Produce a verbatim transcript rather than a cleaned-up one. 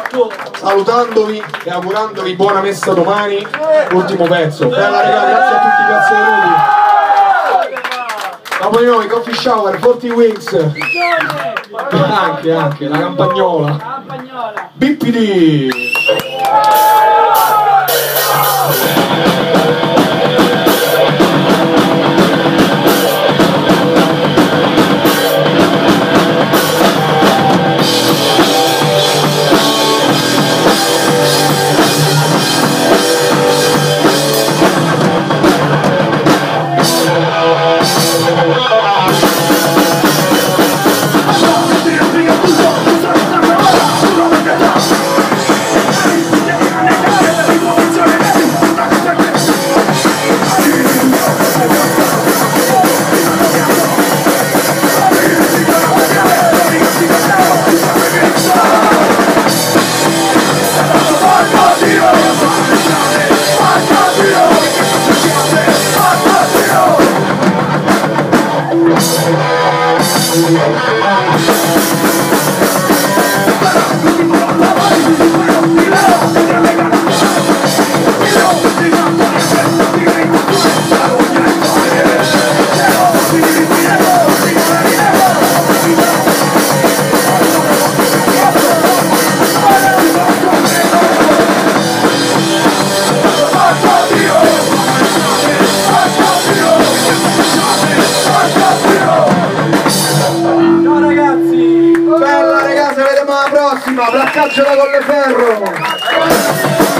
salutandovi e augurandovi buona messa domani. Ultimo pezzo. Bella raga, grazie a tutti i pezzi venuti. Dopo di noi, Coffee Shower, forty Wings. Anche, anche, la campagnola. Bippidi. Bella ragazzi, vedremo alla prossima, Placcaggio da Colleferro.